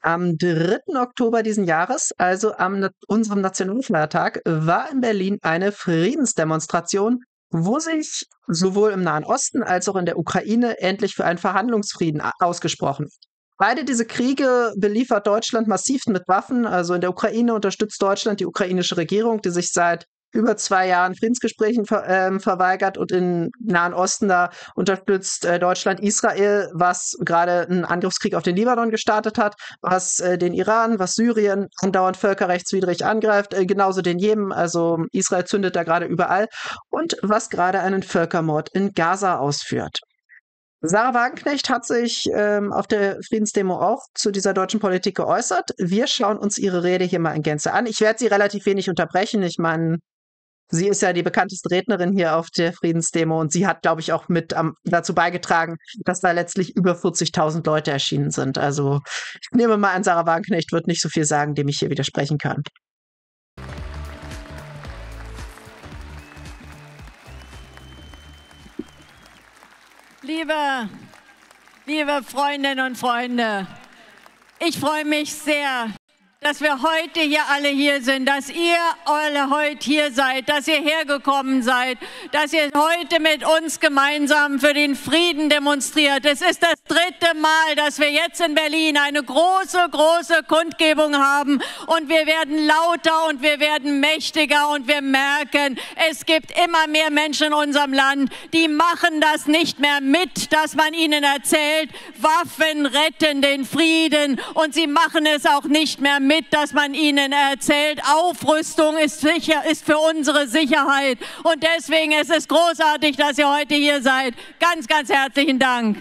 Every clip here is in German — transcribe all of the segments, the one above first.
Am 3. Oktober diesen Jahres, also am unserem Nationalfeiertag, war in Berlin eine Friedensdemonstration, wo sich sowohl im Nahen Osten als auch in der Ukraine endlich für einen Verhandlungsfrieden ausgesprochen wird. Beide diese Kriege beliefert Deutschland massiv mit Waffen. Also in der Ukraine unterstützt Deutschland die ukrainische Regierung, die sich seit über 2 Jahren Friedensgesprächen verweigert, und im Nahen Osten da unterstützt Deutschland Israel, was gerade einen Angriffskrieg auf den Libanon gestartet hat, was den Iran, was Syrien andauernd völkerrechtswidrig angreift, genauso den Jemen, also Israel zündet da gerade überall, und was gerade einen Völkermord in Gaza ausführt. Sarah Wagenknecht hat sich auf der Friedensdemo auch zu dieser deutschen Politik geäußert. Wir schauen uns ihre Rede hier mal in Gänze an. Ich werde sie relativ wenig unterbrechen. Ich meine, sie ist ja die bekannteste Rednerin hier auf der Friedensdemo, und sie hat, glaube ich, auch mit dazu beigetragen, dass da letztlich über 40.000 Leute erschienen sind. Also ich nehme mal an, Sarah Wagenknecht wird nicht so viel sagen, dem ich hier widersprechen kann. Liebe Freundinnen und Freunde, ich freue mich sehr, dass wir heute hier sind, dass ihr alle heute hier seid, dass ihr hergekommen seid, dass ihr heute mit uns gemeinsam für den Frieden demonstriert. Es ist das 3. Mal, dass wir jetzt in Berlin eine große Kundgebung haben, und wir werden lauter und wir werden mächtiger, und wir merken, es gibt immer mehr Menschen in unserem Land, die machen das nicht mehr mit, dass man ihnen erzählt, Waffen retten den Frieden, und sie machen es auch nicht mehr mit, dass man ihnen erzählt, Aufrüstung ist für unsere Sicherheit. Und deswegen ist es großartig, dass ihr heute hier seid. Ganz herzlichen Dank.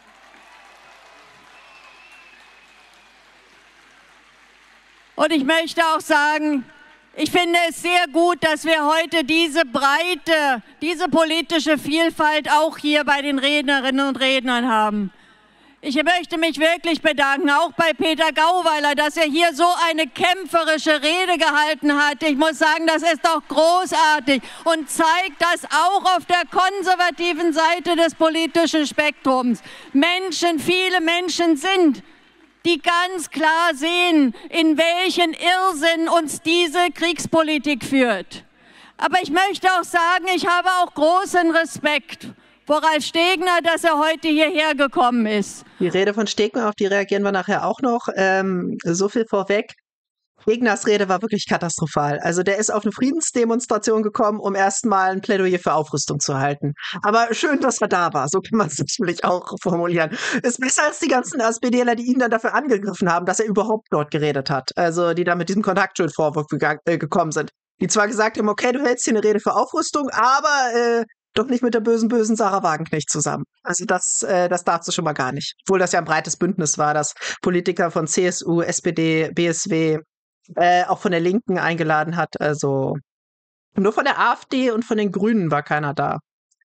Und ich möchte auch sagen, ich finde es sehr gut, dass wir heute diese Breite, diese politische Vielfalt auch hier bei den Rednerinnen und Rednern haben. Ich möchte mich wirklich bedanken, auch bei Peter Gauweiler, dass er hier so eine kämpferische Rede gehalten hat. Ich muss sagen, das ist doch großartig und zeigt, dass auch auf der konservativen Seite des politischen Spektrums viele Menschen sind, die ganz klar sehen, in welchen Irrsinn uns diese Kriegspolitik führt. Aber ich möchte auch sagen, ich habe auch großen Respekt vor Ralf Stegner, dass er heute hierher gekommen ist. Die Rede von Stegner, auf die reagieren wir nachher auch noch. So viel vorweg. Stegners Rede war wirklich katastrophal. Also der ist auf eine Friedensdemonstration gekommen, um erstmal ein Plädoyer für Aufrüstung zu halten. Aber schön, dass er da war. So kann man es natürlich auch formulieren. Ist besser als die ganzen SPDler, die ihn dann dafür angegriffen haben, dass er überhaupt dort geredet hat. Also die da mit diesem Kontaktschuld-Vorwurf gekommen sind. Die zwar gesagt haben, okay, du hältst hier eine Rede für Aufrüstung, aber doch nicht mit der bösen Sarah Wagenknecht zusammen. Also das darfst du schon mal gar nicht. Obwohl das ja ein breites Bündnis war, dass Politiker von CSU, SPD, BSW, auch von der Linken eingeladen hat. Also nur von der AfD und von den Grünen war keiner da.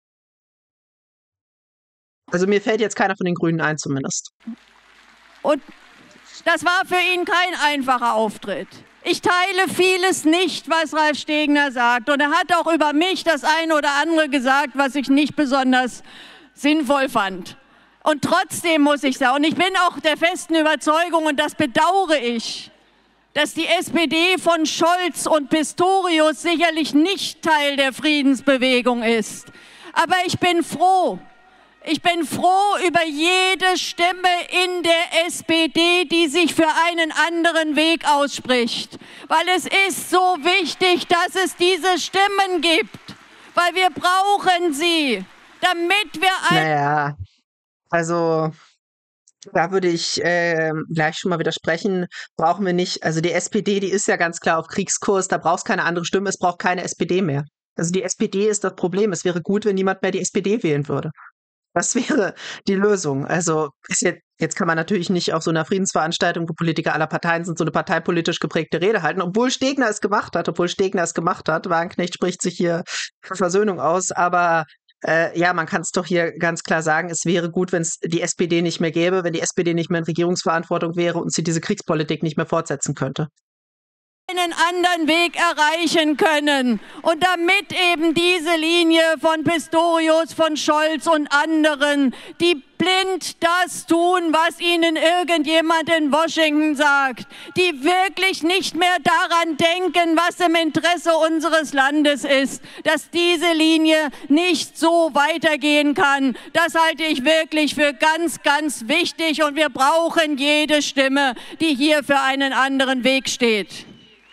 Also mir fällt jetzt keiner von den Grünen ein zumindest. Und das war für ihn kein einfacher Auftritt. Ich teile vieles nicht, was Ralf Stegner sagt. Und er hat auch über mich das eine oder andere gesagt, was ich nicht besonders sinnvoll fand. Und trotzdem muss ich sagen, und ich bin auch der festen Überzeugung, und das bedauere ich, dass die SPD von Scholz und Pistorius sicherlich nicht Teil der Friedensbewegung ist. Aber ich bin froh. Ich bin froh über jede Stimme in der SPD, die sich für einen anderen Weg ausspricht. Weil es ist so wichtig, dass es diese Stimmen gibt. Weil wir brauchen sie, damit wir Naja, also da würde ich gleich schon mal widersprechen. Brauchen wir nicht. Also die SPD, die ist ja ganz klar auf Kriegskurs. Da braucht es keine andere Stimme. Es braucht keine SPD mehr. Also die SPD ist das Problem. Es wäre gut, wenn niemand mehr die SPD wählen würde. Das wäre die Lösung. Also jetzt kann man natürlich nicht auf so einer Friedensveranstaltung, wo Politiker aller Parteien sind, so eine parteipolitisch geprägte Rede halten, obwohl Stegner es gemacht hat. Wagenknecht spricht sich hier für Versöhnung aus, aber ja, man kann es doch hier ganz klar sagen, es wäre gut, wenn es die SPD nicht mehr gäbe, wenn die SPD nicht mehr in Regierungsverantwortung wäre und sie diese Kriegspolitik nicht mehr fortsetzen könnte. einen anderen Weg erreichen können. Und damit eben diese Linie von Pistorius, von Scholz und anderen, die blind das tun, was ihnen irgendjemand in Washington sagt, die wirklich nicht mehr daran denken, was im Interesse unseres Landes ist, dass diese Linie nicht so weitergehen kann. Das halte ich wirklich für ganz, ganz wichtig und wir brauchen jede Stimme, die hier für einen anderen Weg steht.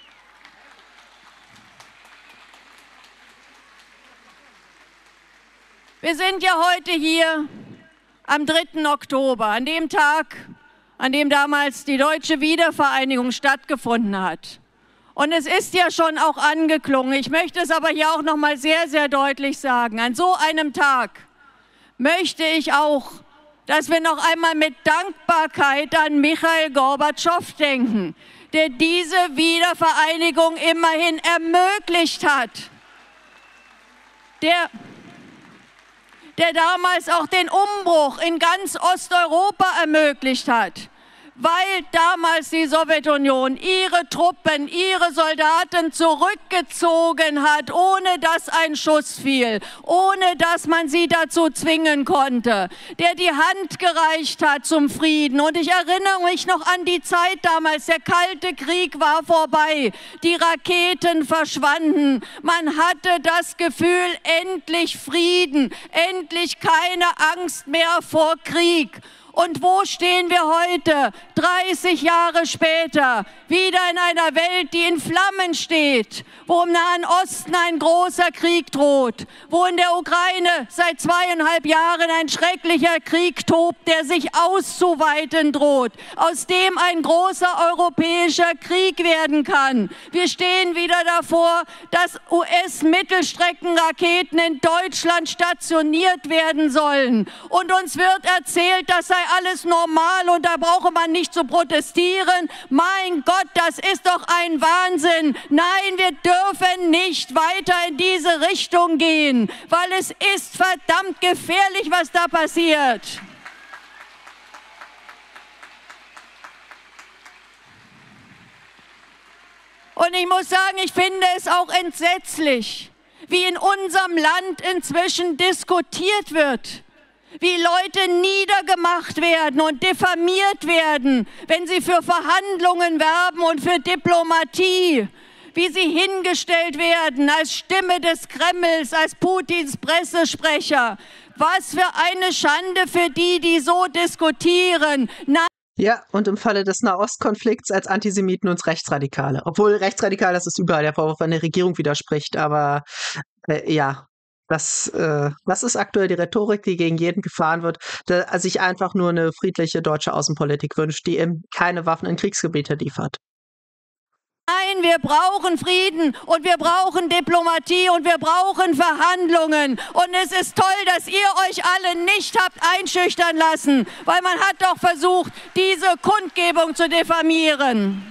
Wir sind ja heute hier am 3. Oktober, an dem Tag, an dem damals die deutsche Wiedervereinigung stattgefunden hat. Und es ist ja schon auch angeklungen. Ich möchte es aber hier auch noch mal sehr, sehr deutlich sagen. An so einem Tag möchte ich auch, dass wir noch einmal mit Dankbarkeit an Michail Gorbatschow denken, der diese Wiedervereinigung immerhin ermöglicht hat, der damals auch den Umbruch in ganz Osteuropa ermöglicht hat, weil damals die Sowjetunion ihre Truppen, ihre Soldaten zurückgezogen hat, ohne dass ein Schuss fiel, ohne dass man sie dazu zwingen konnte, der die Hand gereicht hat zum Frieden. Und ich erinnere mich noch an die Zeit damals, der Kalte Krieg war vorbei, die Raketen verschwanden, man hatte das Gefühl, endlich Frieden, endlich keine Angst mehr vor Krieg. Und wo stehen wir heute, 30 Jahre später, wieder in einer Welt, die in Flammen steht, wo im Nahen Osten ein großer Krieg droht, wo in der Ukraine seit 2,5 Jahren ein schrecklicher Krieg tobt, der sich auszuweiten droht, aus dem ein großer europäischer Krieg werden kann. Wir stehen wieder davor, dass US-Mittelstreckenraketen in Deutschland stationiert werden sollen. Und uns wird erzählt, das sei alles normal und da brauche man nicht zu protestieren. Mein Gott, das ist doch ein Wahnsinn. Nein, wir dürfen nicht weiter in diese Richtung gehen, weil es ist verdammt gefährlich, was da passiert. Und ich muss sagen, ich finde es auch entsetzlich, wie in unserem Land inzwischen diskutiert wird, wie Leute niedergemacht werden und diffamiert werden, wenn sie für Verhandlungen werben und für Diplomatie, wie sie hingestellt werden als Stimme des Kremls, als Putins Pressesprecher. Was für eine Schande für die, die so diskutieren. Ja, und im Falle des Nahostkonflikts als Antisemiten und Rechtsradikale. Obwohl rechtsradikal, das ist überall der Vorwurf, wenn die Regierung widerspricht, aber ja. Das ist aktuell die Rhetorik, die gegen jeden gefahren wird, der sich einfach nur eine friedliche deutsche Außenpolitik wünscht, die eben keine Waffen in Kriegsgebiete liefert. Nein, wir brauchen Frieden und wir brauchen Diplomatie und wir brauchen Verhandlungen. Und es ist toll, dass ihr euch alle nicht habt einschüchtern lassen, weil man hat doch versucht, diese Kundgebung zu diffamieren.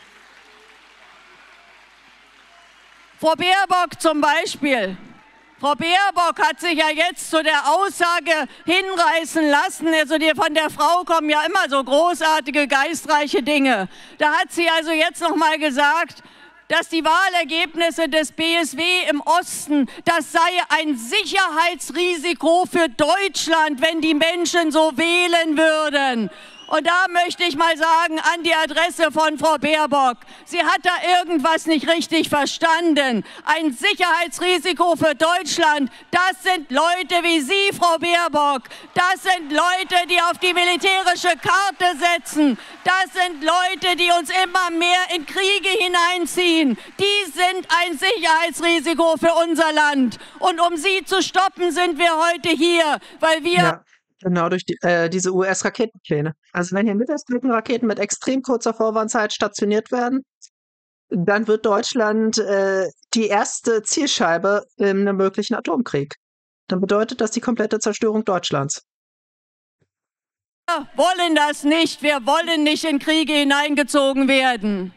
Frau Baerbock zum Beispiel. Frau Baerbock hat sich ja jetzt zu der Aussage hinreißen lassen, also von der Frau kommen ja immer so großartige, geistreiche Dinge. Da hat sie also jetzt noch mal gesagt, dass die Wahlergebnisse des BSW im Osten, das sei ein Sicherheitsrisiko für Deutschland, wenn die Menschen so wählen würden. Und da möchte ich mal sagen, an die Adresse von Frau Baerbock, sie hat da irgendwas nicht richtig verstanden. Ein Sicherheitsrisiko für Deutschland, das sind Leute wie Sie, Frau Baerbock. Das sind Leute, die auf die militärische Karte setzen. Das sind Leute, die uns immer mehr in Kriege hineinziehen. Die sind ein Sicherheitsrisiko für unser Land. Und um sie zu stoppen, sind wir heute hier, weil wir... Ja. Genau, durch diese US-Raketenpläne. Also wenn hier Mittelstreckenraketen mit extrem kurzer Vorwarnzeit stationiert werden, dann wird Deutschland die erste Zielscheibe in einem möglichen Atomkrieg. Dann bedeutet das die komplette Zerstörung Deutschlands. Wir wollen das nicht. Wir wollen nicht in Kriege hineingezogen werden.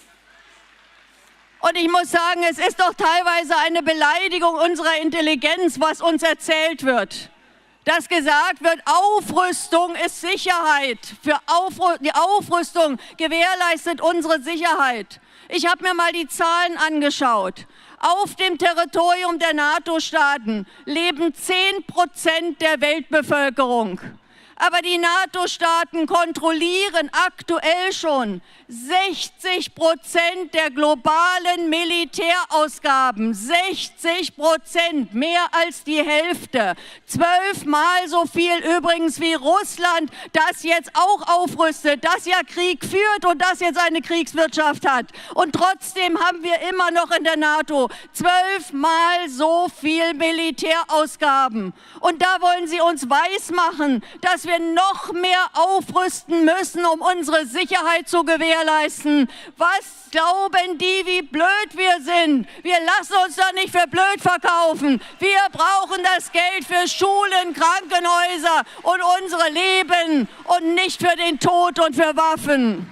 Und ich muss sagen, es ist doch teilweise eine Beleidigung unserer Intelligenz, was uns erzählt wird. dass gesagt wird, Aufrüstung ist Sicherheit. Die Aufrüstung gewährleistet unsere Sicherheit. Ich habe mir mal die Zahlen angeschaut. Auf dem Territorium der NATO-Staaten leben 10% der Weltbevölkerung. Aber die NATO-Staaten kontrollieren aktuell schon 60% der globalen Militärausgaben. 60%, mehr als die Hälfte. 12-mal so viel übrigens wie Russland, das jetzt auch aufrüstet, das ja Krieg führt und das jetzt eine Kriegswirtschaft hat. Und trotzdem haben wir immer noch in der NATO 12-mal so viel Militärausgaben. Und da wollen sie uns weismachen, dass wir noch mehr aufrüsten müssen, um unsere Sicherheit zu gewährleisten. Was glauben die, wie blöd wir sind? Wir lassen uns doch nicht für blöd verkaufen. Wir brauchen das Geld für Schulen, Krankenhäuser und unsere Leben und nicht für den Tod und für Waffen.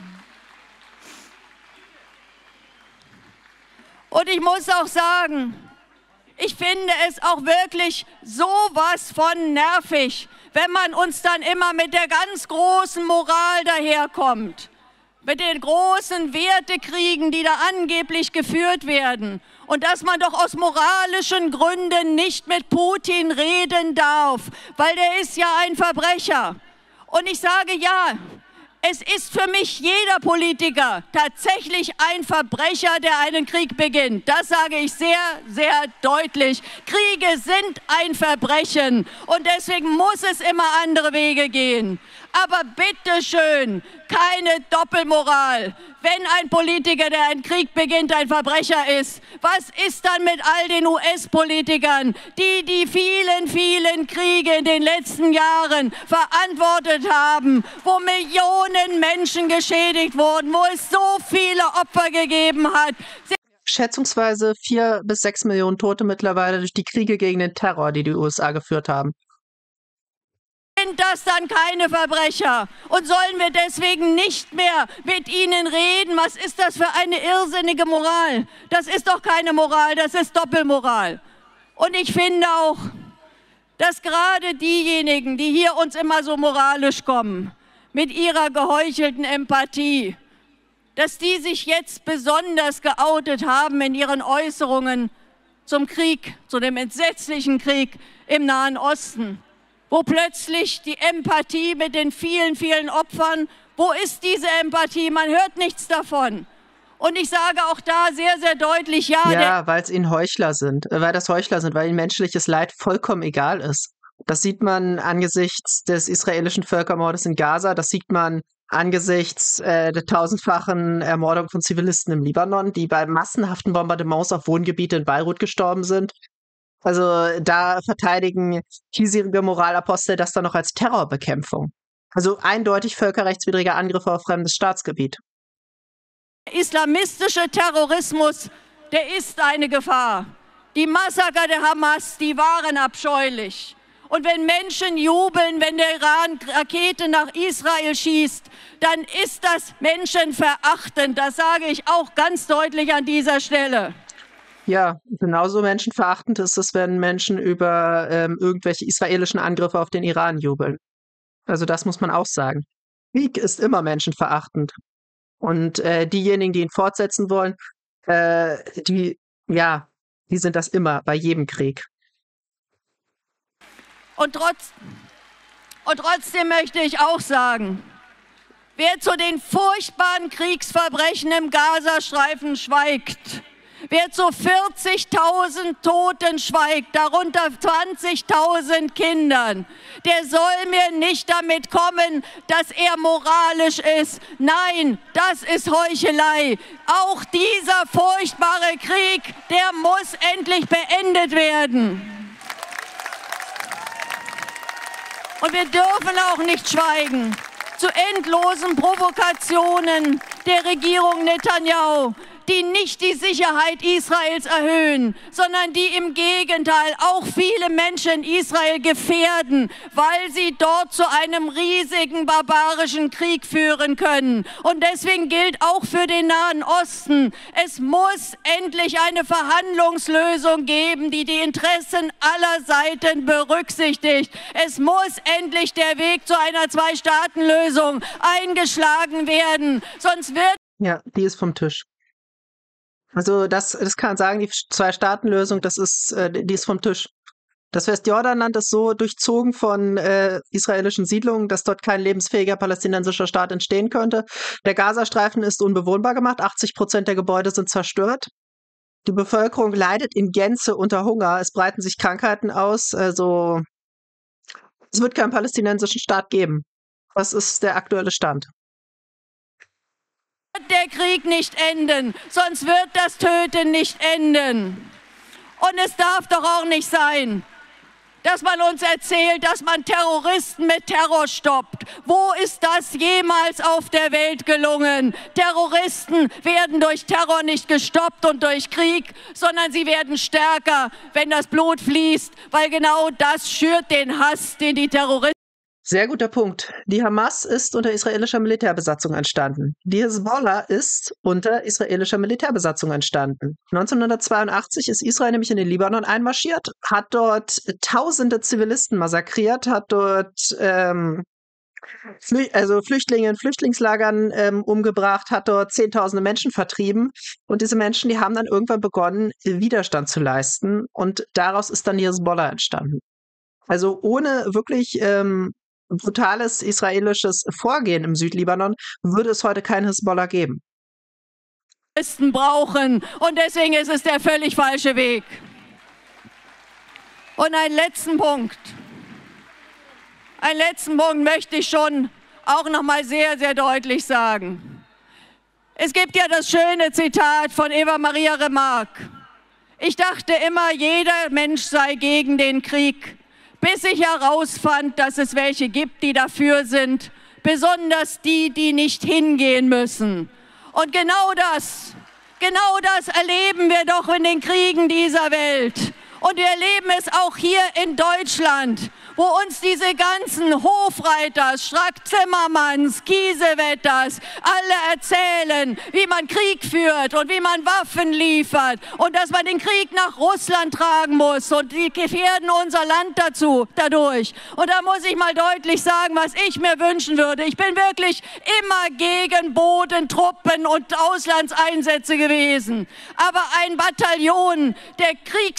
Und ich muss auch sagen, ich finde es auch wirklich sowas von nervig, wenn man uns dann immer mit der ganz großen Moral daherkommt, mit den großen Wertekriegen, die da angeblich geführt werden und dass man doch aus moralischen Gründen nicht mit Putin reden darf, weil der ist ja ein Verbrecher. Und ich sage ja, es ist für mich jeder Politiker tatsächlich ein Verbrecher, der einen Krieg beginnt. Das sage ich sehr, sehr deutlich. Kriege sind ein Verbrechen und deswegen muss es immer andere Wege gehen. Aber bitteschön, keine Doppelmoral. Wenn ein Politiker, der einen Krieg beginnt, ein Verbrecher ist, was ist dann mit all den US-Politikern, die die vielen, vielen Kriege in den letzten Jahren verantwortet haben, wo Millionen Menschen geschädigt wurden, wo es so viele Opfer gegeben hat? Schätzungsweise 4 bis 6 Millionen Tote mittlerweile durch die Kriege gegen den Terror, die die USA geführt haben. Sind das dann keine Verbrecher? Und sollen wir deswegen nicht mehr mit ihnen reden? Was ist das für eine irrsinnige Moral? Das ist doch keine Moral, das ist Doppelmoral. Und ich finde auch, dass gerade diejenigen, die hier uns immer so moralisch kommen, mit ihrer geheuchelten Empathie, dass die sich jetzt besonders geoutet haben in ihren Äußerungen zum Krieg, zu dem entsetzlichen Krieg im Nahen Osten. Wo plötzlich die Empathie mit den vielen, vielen Opfern, wo ist diese Empathie? Man hört nichts davon. Und ich sage auch da sehr, sehr deutlich, ja, weil es ihnen Heuchler sind, weil ihnen menschliches Leid vollkommen egal ist. Das sieht man angesichts des israelischen Völkermordes in Gaza, das sieht man angesichts der tausendfachen Ermordung von Zivilisten im Libanon, die bei massenhaften Bombardements auf Wohngebiete in Beirut gestorben sind. Also da verteidigen hiesige Moralapostel das dann noch als Terrorbekämpfung. Also eindeutig völkerrechtswidriger Angriffe auf fremdes Staatsgebiet. Der islamistische Terrorismus, der ist eine Gefahr. Die Massaker der Hamas, die waren abscheulich. Und wenn Menschen jubeln, wenn der Iran Rakete nach Israel schießt, dann ist das menschenverachtend. Das sage ich auch ganz deutlich an dieser Stelle. Ja, genauso menschenverachtend ist es, wenn Menschen über irgendwelche israelischen Angriffe auf den Iran jubeln. Also das muss man auch sagen. Krieg ist immer menschenverachtend. Und diejenigen, die ihn fortsetzen wollen, die sind das immer, bei jedem Krieg. Und trotzdem möchte ich auch sagen, wer zu den furchtbaren Kriegsverbrechen im Gazastreifen schweigt, wer zu 40.000 Toten schweigt, darunter 20.000 Kindern, der soll mir nicht damit kommen, dass er moralisch ist. Nein, das ist Heuchelei. Auch dieser furchtbare Krieg, der muss endlich beendet werden. Und wir dürfen auch nicht schweigen zu endlosen Provokationen der Regierung Netanyahu, die nicht die Sicherheit Israels erhöhen, sondern die im Gegenteil auch viele Menschen in Israel gefährden, weil sie dort zu einem riesigen barbarischen Krieg führen können. Und deswegen gilt auch für den Nahen Osten, es muss endlich eine Verhandlungslösung geben, die die Interessen aller Seiten berücksichtigt. Es muss endlich der Weg zu einer Zwei-Staaten-Lösung eingeschlagen werden, sonst wird... Ja, die ist vom Tisch. Also das kann man sagen, die Zwei-Staaten-Lösung, die ist vom Tisch. Das Westjordanland ist so durchzogen von israelischen Siedlungen, dass dort kein lebensfähiger palästinensischer Staat entstehen könnte. Der Gazastreifen ist unbewohnbar gemacht, 80% der Gebäude sind zerstört. Die Bevölkerung leidet in Gänze unter Hunger, es breiten sich Krankheiten aus, also es wird keinen palästinensischen Staat geben. Das ist der aktuelle Stand. Der Krieg nicht enden, sonst wird das Töten nicht enden. Und es darf doch auch nicht sein, dass man uns erzählt, dass man Terroristen mit Terror stoppt. Wo ist das jemals auf der Welt gelungen? Terroristen werden durch Terror nicht gestoppt und durch Krieg, sondern sie werden stärker, wenn das Blut fließt, weil genau das schürt den Hass, den die Terroristen... Sehr guter Punkt. Die Hamas ist unter israelischer Militärbesatzung entstanden. Die Hisbollah ist unter israelischer Militärbesatzung entstanden. 1982 ist Israel nämlich in den Libanon einmarschiert, hat dort tausende Zivilisten massakriert, hat dort Flüchtlinge in Flüchtlingslagern umgebracht, hat dort Zehntausende Menschen vertrieben. Und diese Menschen, die haben dann irgendwann begonnen, Widerstand zu leisten. Und daraus ist dann die Hisbollah entstanden. Also ohne wirklich brutales israelisches Vorgehen im Südlibanon würde es heute kein Hisbollah geben. Brauchen und deswegen ist es der völlig falsche Weg. Und einen letzten Punkt möchte ich schon auch noch mal sehr, sehr deutlich sagen. Es gibt ja das schöne Zitat von Eva Maria Remarque. Ich dachte immer, jeder Mensch sei gegen den Krieg, bis ich herausfand, dass es welche gibt, die dafür sind, besonders die, die nicht hingehen müssen. Und genau das erleben wir doch in den Kriegen dieser Welt. Und wir erleben es auch hier in Deutschland, wo uns diese ganzen Hofreiters, Strack-Zimmermanns, Kiesewetters alle erzählen, wie man Krieg führt und wie man Waffen liefert und dass man den Krieg nach Russland tragen muss und die gefährden unser Land dadurch. Und da muss ich mal deutlich sagen, was ich mir wünschen würde. Ich bin wirklich immer gegen Bodentruppen und Auslandseinsätze gewesen. Aber ein Bataillon der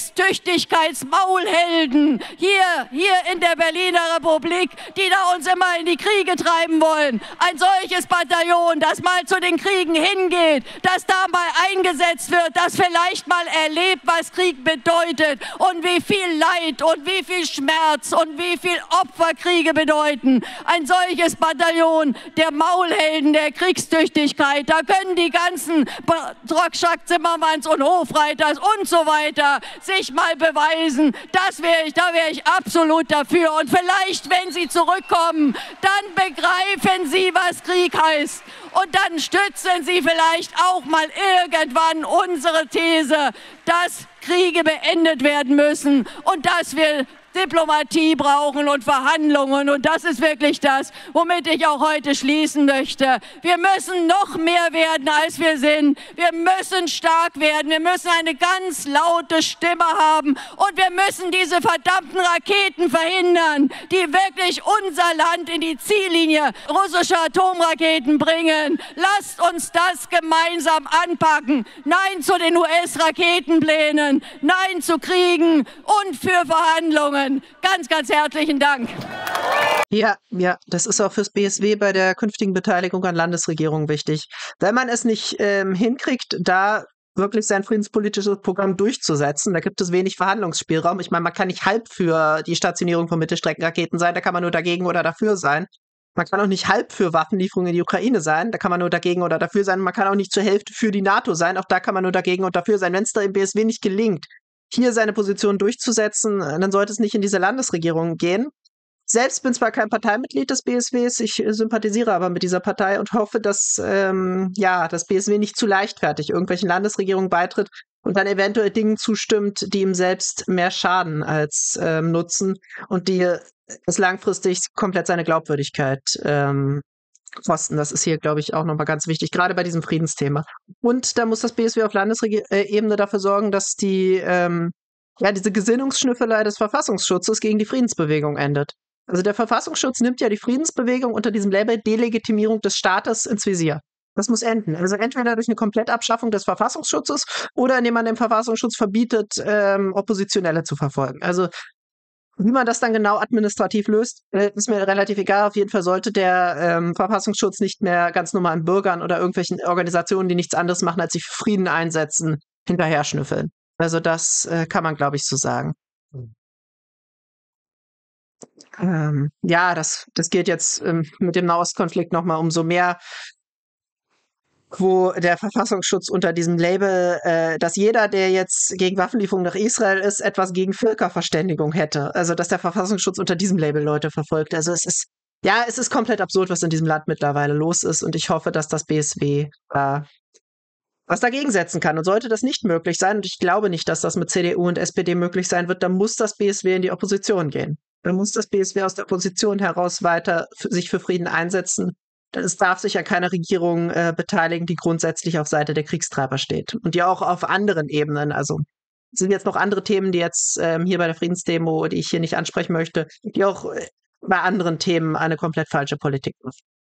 Kriegstüchtigkeitsmaulhelden hier in der Berliner Republik, die da uns immer in die Kriege treiben wollen. Ein solches Bataillon, das mal zu den Kriegen hingeht, das da mal eingesetzt wird, das vielleicht mal erlebt, was Krieg bedeutet und wie viel Leid und wie viel Schmerz und wie viel Opfer Kriege bedeuten. Ein solches Bataillon der Maulhelden der Kriegstüchtigkeit, da können die ganzen Strack-Zimmermanns und Hofreiters und so weiter sich mal beweisen. Da wäre ich absolut dafür. Und vielleicht, wenn sie zurückkommen, dann begreifen sie, was Krieg heißt. Und dann stützen sie vielleicht auch mal irgendwann unsere These, dass Kriege beendet werden müssen und dass wir Diplomatie brauchen und Verhandlungen. Und das ist wirklich das, womit ich auch heute schließen möchte. Wir müssen noch mehr werden, als wir sind. Wir müssen stark werden. Wir müssen eine ganz laute Stimme haben. Und wir müssen diese verdammten Raketen verhindern, die wirklich unser Land in die Ziellinie russischer Atomraketen bringen. Lasst uns das gemeinsam anpacken. Nein zu den US-Raketenplänen. Nein zu Kriegen und für Verhandlungen. Ganz, ganz herzlichen Dank. Ja, das ist auch fürs BSW bei der künftigen Beteiligung an Landesregierungen wichtig. Wenn man es nicht hinkriegt, da wirklich sein friedenspolitisches Programm durchzusetzen, da gibt es wenig Verhandlungsspielraum. Ich meine, man kann nicht halb für die Stationierung von Mittelstreckenraketen sein, da kann man nur dagegen oder dafür sein. Man kann auch nicht halb für Waffenlieferungen in die Ukraine sein, da kann man nur dagegen oder dafür sein. Man kann auch nicht zur Hälfte für die NATO sein, auch da kann man nur dagegen und dafür sein. Wenn es da im BSW nicht gelingt, hier seine Position durchzusetzen, dann sollte es nicht in diese Landesregierung gehen. selbst bin zwar kein Parteimitglied des BSWs, ich sympathisiere aber mit dieser Partei und hoffe, dass das BSW nicht zu leichtfertig irgendwelchen Landesregierungen beitritt und dann eventuell Dingen zustimmt, die ihm selbst mehr schaden als nutzen und die es langfristig komplett seine Glaubwürdigkeit kosten. Das ist hier, glaube ich, auch nochmal ganz wichtig, gerade bei diesem Friedensthema. Und da muss das BSW auf Landesebene dafür sorgen, dass diese Gesinnungsschnüffelei des Verfassungsschutzes gegen die Friedensbewegung endet. Also der Verfassungsschutz nimmt ja die Friedensbewegung unter diesem Label Delegitimierung des Staates ins Visier. Das muss enden. Also entweder durch eine Komplettabschaffung des Verfassungsschutzes oder indem man dem Verfassungsschutz verbietet, Oppositionelle zu verfolgen. Also wie man das dann genau administrativ löst, ist mir relativ egal. Auf jeden Fall sollte der Verfassungsschutz nicht mehr ganz normalen Bürgern oder irgendwelchen Organisationen, die nichts anderes machen, als sich für Frieden einsetzen, hinterher schnüffeln. Also das kann man, glaube ich, so sagen. Das geht jetzt mit dem Nahostkonflikt nochmal umso mehr, wo der Verfassungsschutz unter diesem Label, dass jeder, der jetzt gegen Waffenlieferungen nach Israel ist, etwas gegen Völkerverständigung hätte. Also dass der Verfassungsschutz unter diesem Label Leute verfolgt. Also es ist komplett absurd, was in diesem Land mittlerweile los ist. Und ich hoffe, dass das BSW was dagegen setzen kann. Und sollte das nicht möglich sein, und ich glaube nicht, dass das mit CDU und SPD möglich sein wird, dann muss das BSW in die Opposition gehen. Dann muss das BSW aus der Opposition heraus weiter sich für Frieden einsetzen. Es darf sich an keiner Regierung beteiligen, die grundsätzlich auf Seite der Kriegstreiber steht. Und die auch auf anderen Ebenen, also es sind jetzt noch andere Themen, die jetzt hier bei der Friedensdemo, die ich hier nicht ansprechen möchte, die auch bei anderen Themen eine komplett falsche Politik machen.